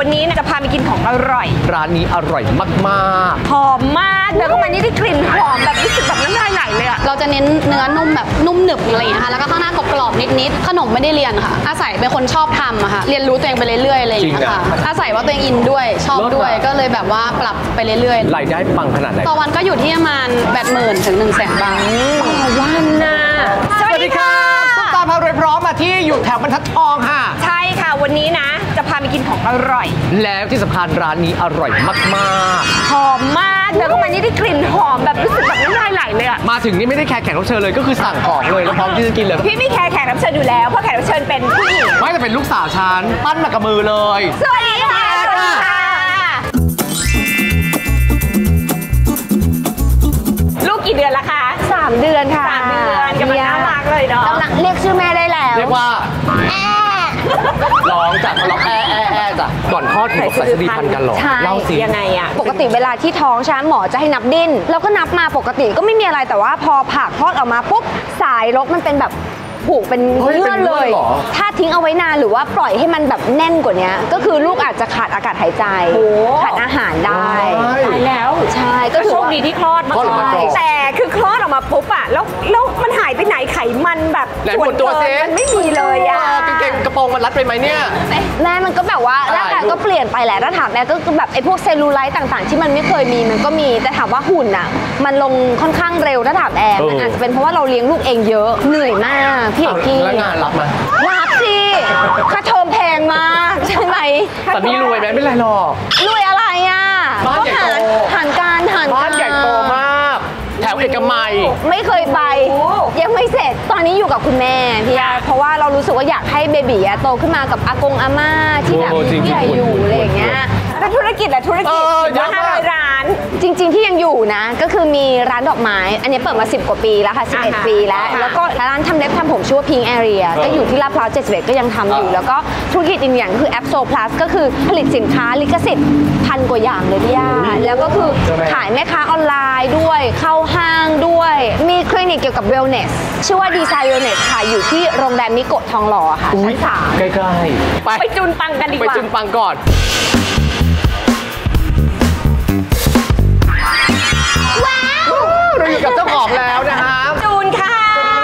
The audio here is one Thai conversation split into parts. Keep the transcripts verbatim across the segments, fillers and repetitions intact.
วันนี้จะพาไปกินของอร่อยร้านนี้อร่อยมากๆหอมมากเดินเข้ามานี่ได้กลิ่นหอมแบบรู้สึกแบบน้ำลายไหลเลยอะเราจะเน้นเนื้อนุ่มแบบนุ่มหนึบอะไรอย่างเงี้ยค่ะแล้วก็ข้างหน้ากรอบๆนิดๆขนมไม่ได้เรียนค่ะอาศัยเป็นคนชอบทำอะค่ะเรียนรู้ตัวเองไปเรื่อยๆอะไรอย่างเงี้ยค่ะอาศัยว่าตัวเองอินด้วยชอบด้วยก็เลยแบบว่าปรับไปเรื่อยๆรายได้ปังขนาดไหนต่อวันก็อยู่ที่ประมาณแปดหมื่นถึงหนึ่งแสนบาทต่อวันนะสวัสดีค่ะซุปตาพารวยพร้อมมาที่อยู่แถวบรรทัดทองค่ะใช่ค่ะวันนี้นะจะพาไปกินของอร่อยแล้วที่สำคัญร้านนี้อร่อยมากๆหอมมากเดินเข้ามานี่ได้กลิ่นหอมแบบรู้สึกแบบน้ำลายไหลเลยอะมาถึงนี่ไม่ได้แค่แขกรับเชิญเลยก็คือสั่งของเลยแล้วพร้อมที่จะกินเลยพี่ไม่แคร์แขกรับเชิญอยู่แล้วเพราะแขกรับเชิญเป็นผู้หญิงไม่แต่เป็นลูกสาวฉันปั้นมากับมือเลยสวัสดีค่ะลูกกี่เดือนละคะสามเดือนค่ะสามเดือนกำลังน่ารักเลยเนาะกำลังเรียกชื่อแม่ได้แล้วเรียกว่าร้องจากร้องแอะแอะแอะจ้ะก่อนคลอดถึงใส่สดีพันกันหรอเล่าสิยังไงอะปกติเวลาที่ท้องช้าหมอจะให้นับดิ้นแล้วก็นับมาปกติก็ไม่มีอะไรแต่ว่าพอผ่าคลอดออกมาปุ๊บสายรกมันเป็นแบบผูกเป็นเลื่อนเลยถ้าทิ้งเอาไว้นานหรือว่าปล่อยให้มันแบบแน่นกว่านี้ก็คือลูกอาจจะขาดอากาศหายใจขาดอาหารได้ตายแล้วใช่ก็โชคดีที่คลอดมาแต่คือคลอดออกมาปุ๊บอะแล้วแล้วมันหายไปไหนไขมันแบบส่วนตัวเซ็นไม่มีเลยอะกางเกงกระโปรงมันรัดไปไหมเนี่ยแม่มันก็แบบว่าร่างกายก็เปลี่ยนไปแหละถ้าถามแม่ก็คือแบบไอ้พวกเซลลูไลท์ต่างๆที่มันไม่เคยมีมันก็มีแต่ถามว่าหุ่นอะมันลงค่อนข้างเร็วถ้าถามแอร์มันอาจจะเป็นเพราะว่าเราเลี้ยงลูกเองเยอะเหนื่อยมากพี่เอกกี้แล้วงานรับไหมรับสิค่าเทอมแพงมากใช่ไหมแต่นี่รวยไหมไม่ไรหรอกรวยอะไรอ่ะบ้านใหญ่โตหารการหารการบ้านใหญ่โตมากแถวเอกมัยไม่เคยไปยังไม่เสร็จตอนนี้อยู่กับคุณแม่พี่อาเพราะว่าเรารู้สึกว่าอยากให้เบบีโตขึ้นมากับอากงอาม่าที่แบบที่ใหญ่อยู่อะไรอย่างเงี้ยแล้วธุรกิจและธุรกิจห้าร้อยร้านจริงๆที่ยังอยู่นะก็คือมีร้านดอกไม้อันนี้เปิดมาสิบกว่าปีแล้วค่ะสิบเอ็ดปีแล้วแล้วก็ร้านทำเล็บทำผมชื่อว่า Pink Area ก็อยู่ที่ลาดพร้าวเจ็ดสิบเอ็ดก็ยังทำอยู่แล้วก็ธุรกิจอีกอย่างคือแอปโซพลัสก็คือผลิตสินค้าลิขสิทธิ์พันกว่าอย่างเลยพี่ย่าแล้วก็คือขายแม่ค้าออนไลน์ด้วยเข้าห้างด้วยมีคลินิกเกี่ยวกับเวลเนสชื่อว่าดีไซน์เวลเนสค่ะอยู่ที่โรงแรมมิโกะทองหล่อค่ะชั้นสามใกล้ๆไปไปจุนปังกันดีกว่าไปจุนปังก่อนว้าวเราอยู่กับเจ้าของแล้วนะคะจูนค่ะ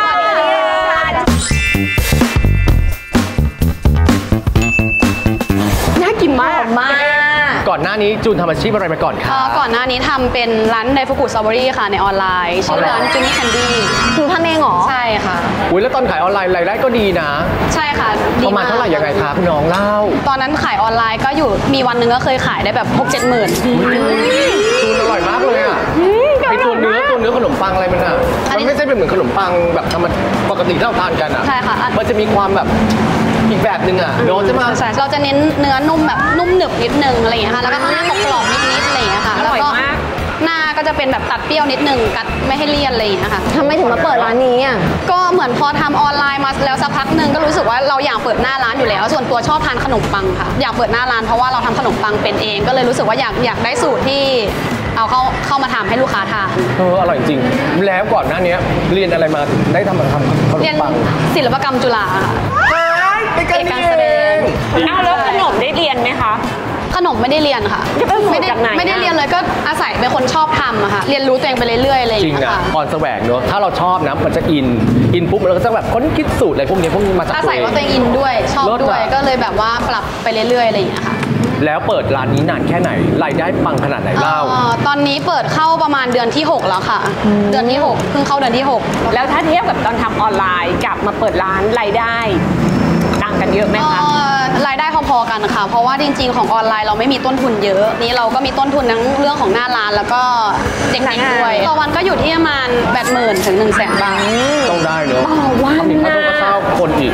น่ากินมากมากก่อนหน้านี้จูนทำอาชีพอะไรมาก่อนคะก่อนหน้านี้ทำเป็นร้านไดฟุกุสตรอเบอรี่ค่ะในออนไลน์ชื่อร้านจูนี่แคนดี้คือทำเองเหรอใช่ค่ะอุ้ยแล้วตอนขายออนไลน์รายได้ก็ดีนะใช่ค่ะประมาณเท่าไหร่ยังไงคะคุณน้องเล่าตอนนั้นขายออนไลน์ก็อยู่มีวันหนึ่งก็เคยขายได้แบบหกเจ็ดหมื่นจูนอร่อยมากเลยอ่ะไอตัวเนื้อตัวเนื้อขนมปังอะไรมันอ่ะมันไม่ใช่เป็นเหมือนขนมปังแบบธรรมดาปกติที่เราทานกันอ่ะใช่ค่ะมันจะมีความแบบอีกแบบหนึ่งอ่ะโดนใช่ไหมใช่เราจะเน้นเนื้อนุ่มแบบนุ่มหนึบนิดนึงอะไรอย่างเงี้ยค่ะแล้วก็ข้างหน้ากรอบๆนิดๆอะไรอย่างเงี้ยค่ะแล้วก็หน้าก็จะเป็นแบบตัดเปรี้ยวนิดนึงกัดไม่ให้เลี่ยนอะไรอย่างเงี้ยค่ะทำไมถึงมาเปิดร้านนี้อ่ะก็เหมือนพอทำออนไลน์มาแล้วสักพักหนึ่งก็รู้สึกว่าเราอยากเปิดหน้าร้านอยู่แล้วส่วนตัวชอบทานขนมปังค่ะอยากเปิดหน้าร้านเพราะว่าเราทำขนมปังเป็นเองก็เลยรู้สึกว่าอยากอยากได้สูตรที่เอาเข้าเข้ามาทำให้ลูกค้าทานเอออร่อยจริงแล้วก่อนหน้านี้เรียนอะไรมาได้ทำมาทำขนมปังศิลปกรรมจุฬาค่ะเอกการแสดงเอาแล้วขนมได้เรียนไหมคะขนมไม่ได้เรียนค่ะไม่ได้ไม่ได้เรียนเลยก็อาศัยเป็นคนชอบทำอะค่ะเรียนรู้ตัวเองไปเรื่อยๆอะไรอย่างเงี้ยค่ะพรแสวงเนอะถ้าเราชอบนะมันจะอินอินปุ๊บเราก็จะแบบค้นคิดสูตรอะไรพวกนี้พวกนี้มาจากตัวเองอาศัยว่าตัวเองอินด้วยชอบด้วยก็เลยแบบว่าปรับไปเรื่อยๆอะไรอย่างเงี้ยค่ะแล้วเปิดร้านนี้นานแค่ไหนรายได้ปังขนาดไหนเล่าตอนนี้เปิดเข้าประมาณเดือนที่หกแล้วค่ะเดือนที่หกเพิ่งเข้าเดือนที่หกแล้วถ้าเทียบกับตอนทำออนไลน์กับมาเปิดร้านรายได้ต่างกันเยอะไหมคะรายได้พอๆกันค่ะเพราะว่าจริงๆของออนไลน์เราไม่มีต้นทุนเยอะนี้เราก็มีต้นทุนทั้งเรื่องของหน้าร้านแล้วก็เด็กๆด้วยต่อวันก็อยู่ที่ประมาณแปดหมื่นถึงหนึ่งแสนบาทต้องได้เนอะต่อวันนะมีข้าวต้มข้าวคนอีก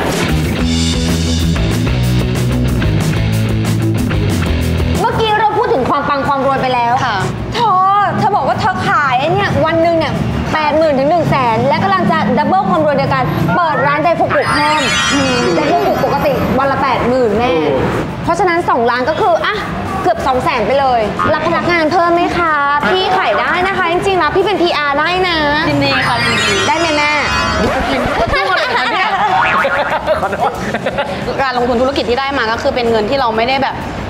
เมื่อกี้เราพูดถึงความปังความรวยไปแล้วค่ะเธอเธอบอกว่าเธอขายเนี่ยวันหนึ่งเนี่ยแปดหมื่นถึงหนึ่งแสนและกำลังจะดับเบิลความรวยในการเปิดร้านไดฟุกุเพิ่มไดฟุกุปกติวันละแปดหมื่นแม่เพราะฉะนั้นสองร้านก็คืออ่ะเกือบสองแสนไปเลยรับพนักงานเพิ่มไหมคะพี่ขายได้นะคะจริงๆนะพี่เป็น พี อาร์ ได้นะยินดีค่ะยินดีได้ไหมแม่การลงทุนธุรกิจที่ได้มาก็คือเป็นเงินที่เราไม่ได้แบบ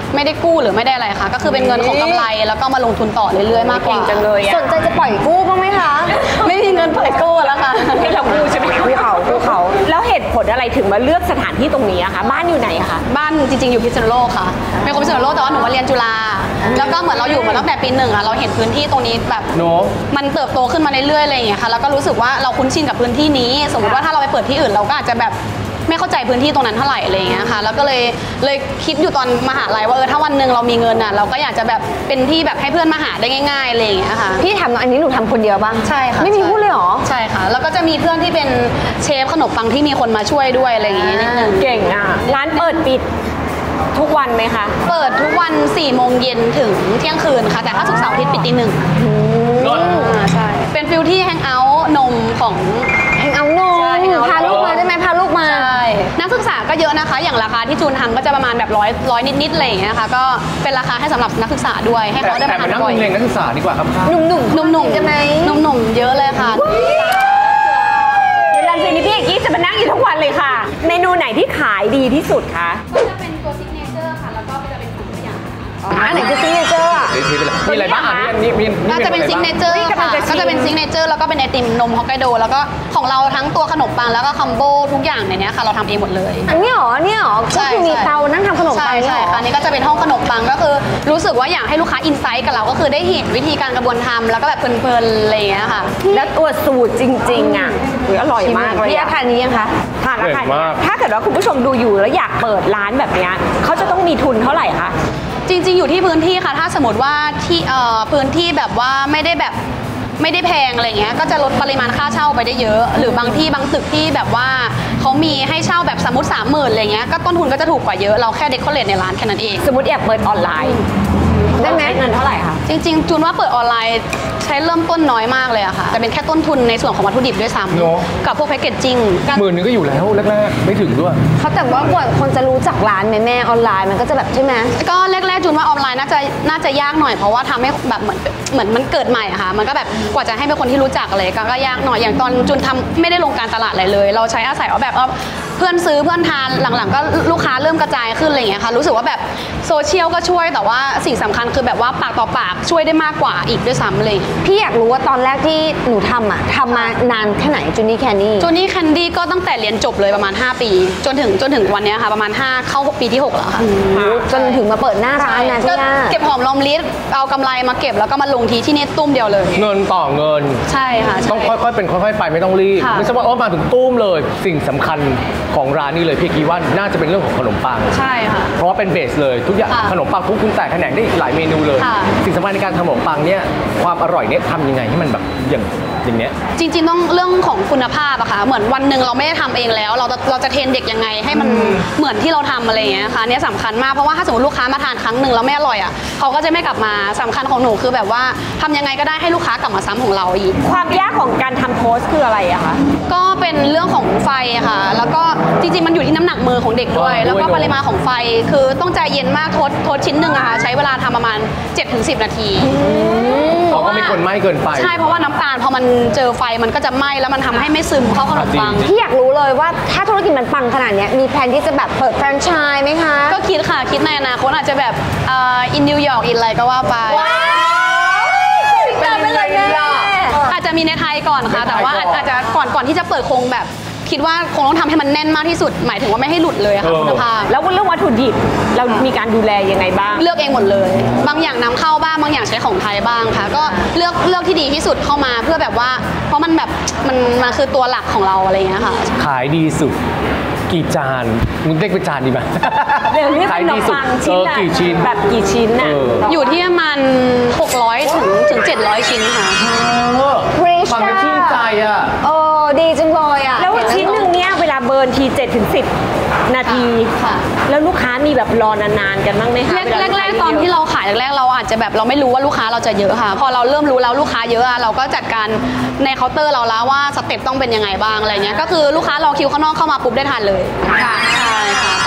ไม่ได้กู้หรือไม่ได้อะไรค่ะก็คือเป็นเงินของกำไรแล้วก็มาลงทุนต่อเรื่อยๆมากกว่าเก่งจังเลยอะสนใจจะปล่อยกู้บ้างไหมคะไม่มีเงินปล่อยกู้แล้วค่ะให้เราพูดใช่ไหมภูเขาภูเขาแล้วเหตุผลอะไรถึงมาเลือกสถานที่ตรงนี้อะคะบ้านอยู่ไหนอะคะบ้านจริงๆอยู่พิษณุโลกค่ะเป็นคนพิษณุโลกแต่ว่าหนูมาเรียนจุฬาแล้วก็เหมือนเราอยู่มาตั้งแต่ปีหนึ่งอะเราเห็นพื้นที่ตรงนี้แบบโน้มันเติบโตขึ้นมาเรื่อยๆอะไรอย่างเงี้ยค่ะแล้วก็รู้สึกว่าเราคุ้นชินกับพื้นที่นี้ สมมติว่าถ้าเราไปเปิดที่อื่นเราก็อาจจะแบบไม่เข้าใจพื้นที่ตรงนั้นเท่าไหร่อะไรอย่างเงี้ยค่ะแล้วก็เลยเลยคิดอยู่ตอนมหาลัยว่าเออถ้าวันหนึ่งเรามีเงินอ่ะเราก็อยากจะแบบเป็นที่แบบให้เพื่อนมาหาได้ง่ายๆอะไรอย่างเงี้ยค่ะพี่ทำอันนี้หนูทำคนเดียวบ้างใช่ค่ะไม่มีพูดเลยเหรอใช่ค่ะแล้วก็จะมีเพื่อนที่เป็นเชฟขนมปังที่มีคนมาช่วยด้วยอะไรอย่างเงี้ยนิดนึงเก่งอะร้านเปิดปิดทุกวันไหมคะเปิดทุกวันสี่โมงเย็นถึงเที่ยงคืนค่ะแต่ถ้าศุกร์เสาร์อาทิตย์ปิดตีหนึ่งนนอ่าใช่เป็นฟิลที่แฮงเอาท์นมของแห่งเอาโนใช่แห่งเอาท์พาลูกมาได้ไหมพาลูกมาใช่นักศึกษาก็เยอะนะคะ อย่างราคาที่จูนทำก็จะประมาณแบบร้อยร้อยนิดๆอะไรอย่างเงี้ยค่ะก็เป็นราคาให้สำหรับนักศึกษาด้วยให้แต่เขาได้แต่มามานั่ทาง นบ่อยเรียนนักศึกษาดีกว่าครับหนุ่มๆหนุ่มๆจะไหมหนุ่มๆเยอะเลยค่ะเดี๋ยวรันซีนี่พี่เอกกี้จะมานั่งอยู่ทุกวันเลยค่ะ เมนูไหนที่ขายดีที่สุดคะก็จะเป็นตัวซิกเนเจอร์ค่ะแล้วก็จะเป็นของตัวอย่างอันไหนคือซิกเนเจอร์อะเดี๋ยวทีไปเลยมีอะไรบ้างอ่ะนี่มีมีน่าจะเป็นซิกเนเจอร์นี่กำลัค่ะงจะชิมก็จะเป็นซิกเนเจอร์แล้วก็เป็นไอติมนมฮอกไกโดแล้วก็ของเราทั้งตัวขนมปังแล้วก็คัมโบทุกอย่างในเนี้ยค่ะเราทำเองหมดเลยอันนี้เหรอเนี่ยเหรอก็คือมีเตานั่งทำขนมปัใช่งเนี่ยใช่เหรอค่ะอันนี้ก็จะเป็นห้องขนมปังก็คือรู้สึกว่าอยากให้ลูกค้าอินไซต์กับเราก็คือได้เห็นวิธีการกระบวนทำแล้วก็แบบเพลินๆอะไรอย่างเงี้ยค่ะแล้วตัวสูตรจริงๆอะอุ๊ยอร่อยมากเลยพี่อะอาคารนี้ยังคะทานแล้วค่ะเก่งมากถ้าเกิดว่าคุณผู้ชมดูอยู่แล้วอยากเปิดร้านแบบเนี้ยเขาจะต้องมีทุนเท่าไหร่คะจริงๆอยู่ที่พื้นที่ค่ะ ถ้าสมมติว่าที่เอ่อพื้นที่แบบว่าไม่ได้แบบไม่ได้แพงอะไรเงี้ยก็จะลดปริมาณค่าเช่าไปได้เยอะ หรือบางที่บางตึกที่แบบว่าเขามีให้เช่าแบบสมมติสามหมื่นอะไรเงี้ยก็ต้นทุนก็จะถูกกว่าเยอะเราแค่เดคอเรทในร้านแค่นั้นเองสมมติอยากเปิดออนไลน์ได้ไหมใช้เงินเท่าไหร่คะจริงๆจูนว่าเปิดออนไลน์ใช้เริ่มต้นน้อยมากเลยอะค่ะแต่เป็นแค่ต้นทุนในส่วนของวัตถุดิบด้วยซ้เนอะำกับพวกแพคเกจจิ้งหมื่นนึงก็อยู่แล้วแรกๆไม่ถึงด้วยเขาแต่ว่ากว่าคนจะรู้จักร้านแม่แม่ออนไลน์มันก็จะแบบใช่ไหมก็แรกๆจูนว่าออนไลน์น่าจะน่าจะยากหน่อยเพราะว่าทำให้แบบเหมือนเหมือนมันเกิดใหม่อะค่ะมันก็แบบกว่าจะให้เป็นคนที่รู้จักอะไรก็ก็ยากหน่อยอย่างตอนจูนทำไม่ได้ลงการตลาดอะไรเลย เราใช้อาศัยเอาแบบเอาเพื่อนซื้อเพื่อนทานหลังๆ ก็ลูกค้าเริ่มกระจายขึ้นอะไรอย่างเงี้ยค่ะรู้สึกว่าแบบโซเชียลก็ช่วยแต่ว่าสิ่งสำคัญคือแบบว่าปากต่อปากช่วยได้มากกว่าอีกด้วยซ้ำเลยพี่อยากรู้ว่าตอนแรกที่หนูทำอ่ะทำมานานแค่ไหนจูนี่แคนนี่จูนี่แคนดี้ก็ตั้งแต่เรียนจบเลยประมาณ ห้า ปี จนถึงจนถึงวันเนี้ยค่ะประมาณ ห้า เข้าปีที่ หก แล้วค่ะจนถึงมาเปิดหน้าร้านนะก็พี่ย่าเก็บหอมรอมริบเอากำไรมาเก็บแล้วก็มาลงทีที่นี่ตุ้มเดียวเลยเงินต่อเงินใช่ค่ะใช่ต้องค่อยๆเป็นค่อยๆไปไม่ต้องรีบค่ะไม่ใช่ว่าโอ้มาถึงตุ้มเลย สิ่งสำคัญของร้านนี้เลยพี่คิดว่าน่าจะเป็นเรื่องของขนมปังใช่ค่ะเพราะว่าเป็นเบสเลยทุกอย่างค่ะขนมปังทุกคุณแตกแขนงได้อีกหลายเมนูเลยค่ะสิ่งสำคัญในการทำขนมปังเนี่ยความอร่อยเนี่ยทำยังไงให้มันแบบอย่างอย่างเนี้ยจริงๆต้องเรื่องของคุณภาพอะค่ะเหมือนวันหนึ่งเราไม่ได้ทำเองแล้ว เราจะเราจะเทรนเด็กยังไงให้มันเหมือนที่เราทำอะไรอย่างเงี้ยค่ะอันเนี้ยสำคัญมากเพราะว่าถ้าสมมติลูกค้ามาทานครั้งหนึ่งแล้วไม่อร่อยอะเขาก็จะไม่กลับมาสำคัญของหนูคือแบบว่าทำยังไงก็ได้ให้ลูกค้ากลับมาซ้ำของเราอีกความยากของการทำโพสต์คืออะไรอะคะก็เป็นเรื่องของไฟอะค่ะ แล้วก็จริงๆมันอยู่ที่น้ำหนักมือของเด็กด้วยอ๋อแล้วก็ด้วยเนอะปริมาณของไฟคือต้องใจเย็นมากโทษโทษชิ้นหนึ่งอะค่ะใช้เวลาทำประมาณ เจ็ดถึงสิบ นาทีเขาก็ไม่ควรไหม้เกินไปใช่เพราะว่าน้ำตาลพอมันเจอไฟมันก็จะไหม้แล้วมันทำให้ไม่ซึมเข้าขนมปังจริงพี่อยากรู้เลยว่าถ้าธุรกิจมันปังขนาดเนี้ยมีแผนที่จะแบบเปิดแฟรนไชส์ไหมคะก็คิดค่ะ คิดในอนาคตอาจจะแบบเอ่ออินนิวยอร์กอินอะไรก็ว่าไปเป็นไปเลยแม่อาจจะมีในไทยก่อนค่ะ แต่ว่าอาจจะก่อนก่อนที่จะเปิดคงแบบ คิดว่าคงต้องทำให้มันแน่นมากที่สุด หมายถึงว่าไม่ให้หลุดเลยอะค่ะเออคุณภาพแล้วเรื่องวัตถุดิบเรามีการดูแลยังไงบ้างเลือกเองหมดเลย บางอย่างนำเข้าบ้างบางอย่างใช้ของไทยบ้างค่ะ ก็เลือกเลือกที่ดีที่สุดเข้ามาเพื่อแบบว่า เพราะมันแบบมันมันคือตัวหลักของเราอะไรอย่างเงี้ยค่ะขายดีสุด กี่จานมึงเรียกเป็นจานดีไหมเดี๋ยวนี้ขาเป็ยนขนดีมสุดปังเอชิ้นอละกี่ชิ้นแบบกี่ชิ้นน่ะเอออยู่ที่ประมาณหกร้อยถึงถึงเจ็ดร้อยชิ้นค่ะเออ Rich ฟังแล้วชื่นใจอ่ะเออดีจังเลยอ่ะแล้วชิ้นหนึ่งเนี่ยเวลาเบิร์นทีเจ็ดถึงสิบนาทีค่ะแล้วลูกค้ามีแบบรอนานๆกันบ้างไหมคะแรกเวลาแรกลูค้าแรกตอนที่เราขายแรกๆเราอาจจะแบบเราไม่รู้ว่าลูกค้าเราจะเยอะค่ะ พอเราเริ่มรู้แล้วลูกค้าเยอะอะเราก็จัดการในเคาน์เตอร์เราแล้วว่าสเต็ปต้องเป็นยังไงบ้างอะไรเงี้ยก็คือลูกค้ารอคิวข้างนอกเข้ามาปุ๊บได้ทานเลยค่ะใช่ค่ะแต่ว่าเราก็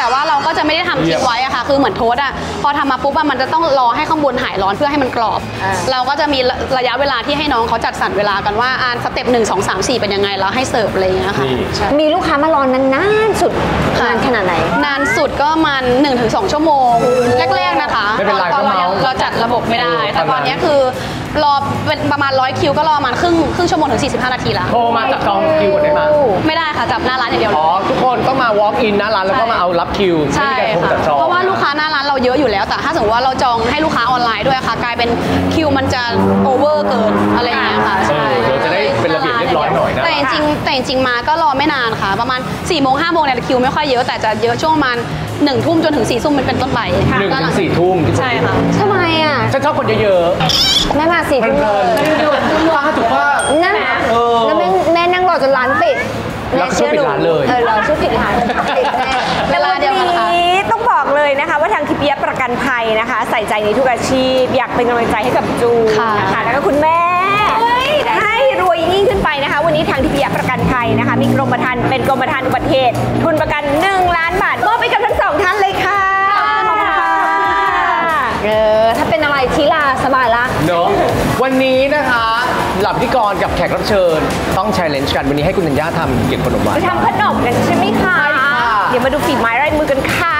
ก็จะไม่ได้ทำทิ้งไว้อะค่ะคือเหมือนโทสต์อะพอทำมาปุ๊บอะมันจะต้องรอให้ข้างบนหายร้อนเพื่อให้มันกรอบ เราก็จะมีระยะเวลาที่ให้น้องเขาจัดสรรเวลากันว่าอ่านสเต็ปหนึ่งสองสามสี่เป็นยังไงแล้วให้เสิร์ฟอะไรอย่างเงี้ยค่ะใช่มีลูกค้ามารอนานนสุดนานขนาดไหนนานสุดก็มันหนึ่งถึงสองชั่วโมงแรกๆนะคะไม่เป็นไรตอนเราก็เมาเราจัดระบบไม่ได้เออแต่ตอนนี้คือรอเป็นประมาณร้อยคิวก็รอประมาณครึ่งครึ่งชั่วโมงถึงสี่สิบห้านาทีละโทรมาจับจองคิวก่อนได้ไหมไม่ได้ค่ะจับหน้าร้านอย่างเดียวอ๋อทุกคนต้องมา walk in หน้าร้านแล้วก็มาเอารับคิวไม่ใช่มีการโทรค่ะจับจองเพราะว่าลูกค้าหน้าร้านเราเยอะอยู่แล้วแต่ถ้าสมมติว่าเราจองให้ลูกค้าออนไลน์ด้วยค่ะกลายเป็นคิวมันจะโอเวอร์เกินอะไรอย่างเงี้ยค่ะใช่เดี๋ยวจะได้เป็นระเบียบเรียบร้อยหน่อยนะแต่จริงๆแต่จริงๆมาก็รอไม่นานค่ะ ประมาณ4ี่โมงห้าโมงเนี่ยคิวไม่ค่อยเยอะแต่จะเยอะช่วงประมาณหนึ่งทุ่มจนถึงสี่ทุ่มมันเป็นต้นไปหนึ่งถึงสี่ทุ่มใช่ค่ะทำไมอ่ะฉันชอบคนเยอะแม่มาสี่ๆเพทุ่มลินๆป้าถูกป่ะนั่งเออแล้วแม่แม่นั่งรอจนร้านปิดแล้วก็ช่วยปิดร้านเลยเออเราช่วยปิดร้านปิดแม่เวลาเดียวกันค่ะนี้ต้องบอกเลยนะคะว่าทางทิพยประกันภัยนะคะ ใส่ใจในทุกอาชีพ อยากเป็นกำลังใจให้กับจูนค่ะนะคะแล้วก็คุณแม่ให้รวยยิ่งขึ้นไปนะคะ วันนี้ทางทิพยประกันภัยนะคะ มีกรมธรรม์เป็นกรมธรรม์อุบัติเหตุทุนประกันหนึ่งล้านบาทมอบให้กับทั้งสองท่านเลยค่ะขอบคุณค่ะเออถ้าเป็นอะไรทีลาสบายละเนอะวันนี้นะคะหลับพิธีกรกับแขกรับเชิญต้อง challenge กันวันนี้ให้คุณธัญญาทำเกี่ยวกับขนมหวานไปทำขนมกันใช่ไหมคะใช่ค่ะเดี๋ยวมาดูฝีไม้ลายมือกันค่ะ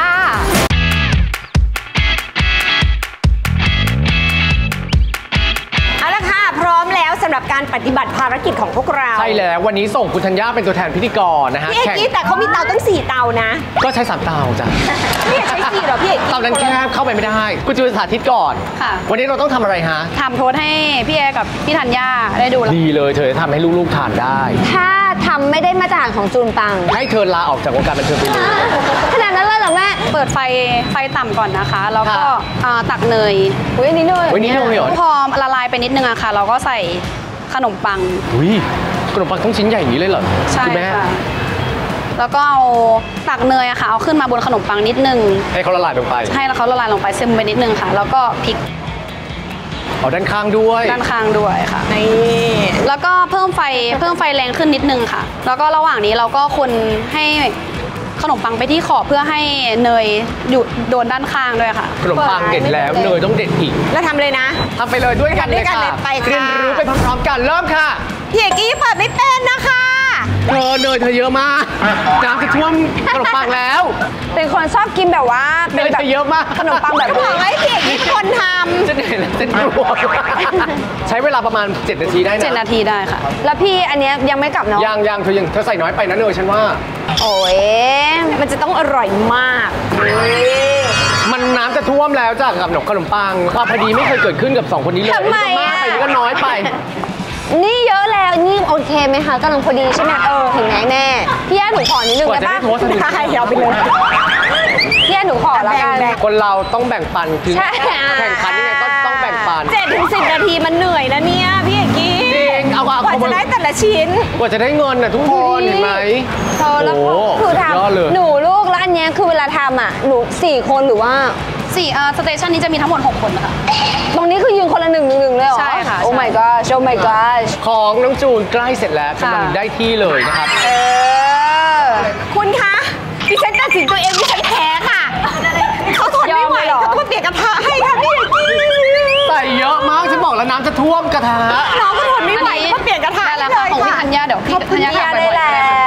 เอาละค่ะพร้อมแล้วสำหรับการปฏิบัติภารกิจของพวกเราใช่แล้ววันนี้ส่งคุณธัญญาเป็นตัวแทนพิธีกรนะฮะพี่เอกแข่งกี้แต่เขามีเตาตั้งสี่เตานะก็ใช้สามเตาจ้ะไม่อยากใช้สี่หรอพี่เอกกี้เตานั้นแคบเข้าไปไม่ได้คุณจูนสาธิตก่อนค่ะวันนี้เราต้องทำอะไรฮะทำโทษให้พี่เอกับพี่ธัญญาได้ดูแล้วดีเลยเธอจะทำให้ลูกๆทานได้ถ้าทำไม่ได้มาตรฐานของจูนปังให้เธอลาออกจากวงการบันเทิงไปเลยขนาดนั้นเลยเหรอแม่เปิดไฟไฟต่ำก่อนนะคะ แล้วก็ค่ะอ่าตักเนยอุ้ยอันนี้เลยวันนี้เราเหรอพอละลายไปนิดนึงอะค่ะ เราก็ใส่ขนมปังอุ้ยขนมปังต้องชิ้นใหญ่อย่างนี้เลยเหรอใช่ณแม่ค่ะ แล้วก็เอาตักเนยอะค่ะ เอาขึ้นมาบนขนมปังนิดนึงให้เขาละลายลงไปให้แล้วเขาละลายลงไปซึมไปนิดนึงค่ะ แล้วก็พลิกเอาด้านข้างด้วยด้านข้างด้วยค่ะนี่แล้วก็เพิ่มไฟเพิ่มไฟแรงขึ้นนิดนึงค่ะ แล้วก็ระหว่างนี้เราก็คนให้ขนมปังไปที่ขอบเพื่อให้เนยอยู่โดนด้านข้างด้วยค่ะขนมปังเด็ดแล้วเนยต้องเด็ดอีกแล้วทำเลยนะทำไปเลยด้วยกันเลยด้วยกันค่ะเลยไปค่ะเรียนรู้ไปพร้อมๆกันเริ่มค่ะพี่เอกกี้เปิดไม่เป็นนะคะเธอเนยเธอเยอะมากน้ำจะท่วมขนมปังแล้วเป็นคนชอบกินแบบว่าเนเป็นยแบเธบอเยอะมากขนมปังแบบบอกไว้พี่เอกกี้เป็นคนทจะเห็นแล้วจะดูใช้เวลาประมาณเจ็ดนาทีได้นะเจ็ดนาทีได้ค่ะแล้วพี่อันเนี้ยยังไม่กลับเนาะยังยังเธอยังเธอใส่น้อยไปนะเนยฉันว่าโอ้ยำมันจะต้องอร่อยมากมันน้ำจะท่วมแล้วจากกับขนมขนมปังความพอดีไม่เคยเกิดขึ้นกับสองคนนี้เลยทำไมนี่ก็มากอะไปนี่ก็น้อยไปนี่เยอะแล้วนี่โอเคไหมคะกำลังพอดีใช่ไหมเออเห็นไหมแม่พี่ย่าหนูขอนิดนึงกว่าได้จะปะได้โทสต์ได้เดี๋ยวไปเลยพี่ย่าหนูขอแล้วกันแบ่งคนเราต้องแบ่งปันคือใช่แข่งขันยังไงก็ต้องแบ่งปันเจ็ดถึงสิบนาทีมันเหนื่อยนะเนี่ยพี่เอกกี้จริงเอาเอากว่าเอาจะได้แต่ละชิ้นกว่าจะได้เงินน่ะทุกคนเห็นไหมเธอแล้วโอ้โหคือสุดยอดเลยทำหนูลูกแล้วอันเนี้ยคือเวลาทำอ่ะหนูสี่คนหรือว่าสี่เอ่อสเตชันนี้จะมีทั้งหมดหกคนค่ะตรงนี้คือยืนคนละหนึ่งหนึ่งหนึ่งเลยเหรอใช่ค่ะโอ้ใช่ my gosh โอ้ my gosh ของน้องจูนใกล้เสร็จแล้วค่ะกำลังได้ที่เลยนะครับเออคุณคะดิฉันตัดสินตัวเองดิฉันแพ้ค่ะเขาทนไม่ไหวยอมเลยเหรอเขาต้องมาเปลี่ยนกระทะให้ค่ะพี่เอกกี้ใส่เยอะมากฉันบอกแล้วน้ำจะท่วมกระทะน้องก็ทนไม่ไหวก็เปลี่ยนกระทะได้ให้แล้วเลค่ะยของพี่ค่ะธัญญาเดี๋ยวพี่ขอบคุธัณญญาพี่กลัย่าบไปได้หมดแล้เลยค่ะ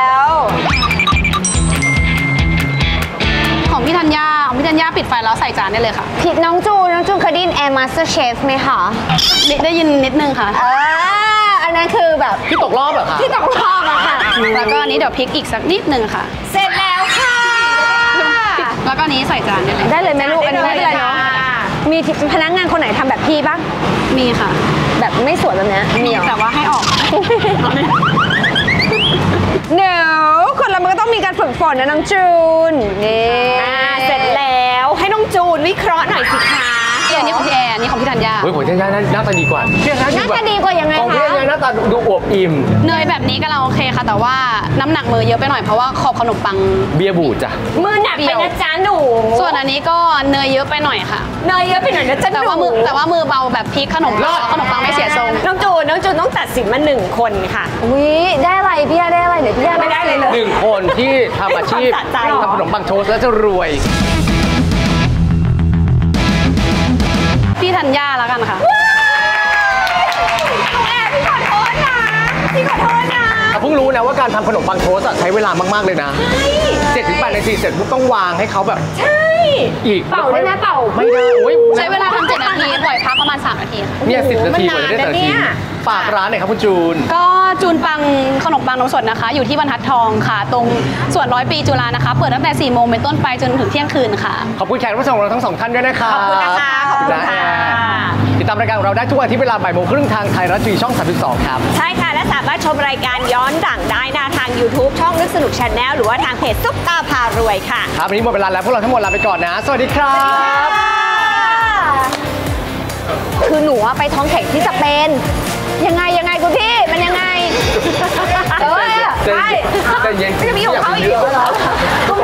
วของพี่ธัญญาของพี่ธัญญาปิดไฟแล้วใส่จานได้เลยค่ะผิดน้องจูนน้องจูนเคยได้ยิน Air Master Chef ไหมคะได้ได้ยินนิดนึงค่ะเอออันนั้นคือแบบที่ตกรอบเหรอคะที่ตกรอบอะค่ะแล้วก็อันนี้เดี๋ยวพริกอีกสักนิดนึงค่ะเสร็จแล้วค่ะแล้วก็อันนี้ใส่จานได้เลยได้เลยไหมลูกอันนี้ไม่เป็นไรเนาะมีพนักงานคนไหนทำแบบพี่ปะมีค่ะแบบไม่สวยแบบเนี้ยมีเหรอแต่ว่าให้ออกเดี๋ยวคนเรามันก็ต้องมีการฝึกฝนนะน้องจูนนี่อ่าเสร็จแล้วให้น้องจูนวิเคราะห์หน่อยสิคะอันนี้ของพี่แอนนี่ของพี่ธัญญาเฮ้ยของพี่ธัญญาหน้าตาดีกว่าพี่ธัญญาน่าจะดีกว่ายังไงของพี่คะธัญญาหน้าตาดูอวบอิ่มเนยแบบนี้ก็เราโอเคค่ะ แต่ว่าน้ำหนักมือเยอะไปหน่อยเพราะว่าขอบขนมปังเบียร์บูดจ้ะมือหนักไปนะจ๊ะหนูส่วนอันนี้ก็เนยเยอะไปหน่อยค่ะเนยเยอะไปหน่อยนะจ๊ะหนูแต่ว่ามือแต่ว่ามือเบาแบบพริกขนมปังขนมปังไม่เสียทรงน้องจูนน้องจูนต้องตัดสินมาหนึ่งคนค่ะอุ้ยได้อะไรพี่ย่าได้อะไรเดี๋ยวพี่ย่าไม่ได้เลยเลยหนึ่งคนที่ทำอาชีพให้ความสะใจทำขนมปังโทสต์แล้วจะรวยธัญญาแล้วกันค่ะแอบพี่ขอโทษนะพี่ขอโทษนะแต่เพิ่งรู้นะว่าการทำขนมปังโทสต์อะใช้เวลามากๆเลยนะเจ็ดถึงแปดนาทีเสร็จปุ๊บต้องวางให้เขาแบบใช่อีกเป่าด้วยนะเป่าไม่ได้โอ้ยใช้เวลาทำเจ็ดนาทีปล่อยพักประมาณสามนาทีค่ะเนี่ยสิบนาทีกว่าจะได้แต่ละทีมันนานนะเนี่ยฝากร้านหน่อยครับคุณจูนก็จูนปังขนมปังนมสดนะคะ อยู่ที่บรรทัดทองค่ะ ตรงสวนร้อยปีจุฬานะคะ เปิดตั้งแต่สี่โมงเป็นต้นไปจนถึงเที่ยงคืนค่ะขอบคุณแขกรับเชิญของเราทั้งสองท่านด้วยนะครับขอบคุณนะคะขอบคุณนะค่ะติดตามรายการของเราได้ทุกวันที่เวลาบ่ายโมงครึ่งทางไทยรัฐทีวีช่องสามสิบสองครับใช่ค่ะ และสามารถชมรายการย้อนหลังได้นะทาง YouTube ช่องนึกสนุก Channel หรือว่าทางเพจซุปตาพารวยค่ะครับวันนี้หมดเวลาแล้วพวกเราทั้งหมดลาไปก่อนนะ สวัสดีครับคือหนูอะไปท้องแข่งที่สเปนยังไงยังไงคุณพี่มันยังไงเออใจใช่เย็นใจเย็นไม่จะมีของเขาอีกเหรอก็